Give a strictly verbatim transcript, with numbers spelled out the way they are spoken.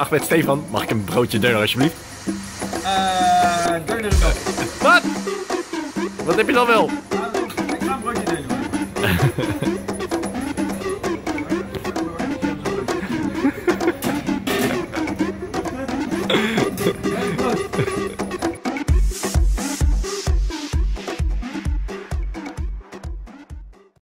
Ahmed Stefan, mag ik een broodje deuner alsjeblieft? Eh, uh, deuner is wel. Wat? Wat heb je dan wel? Ik ga een broodje deuner maken.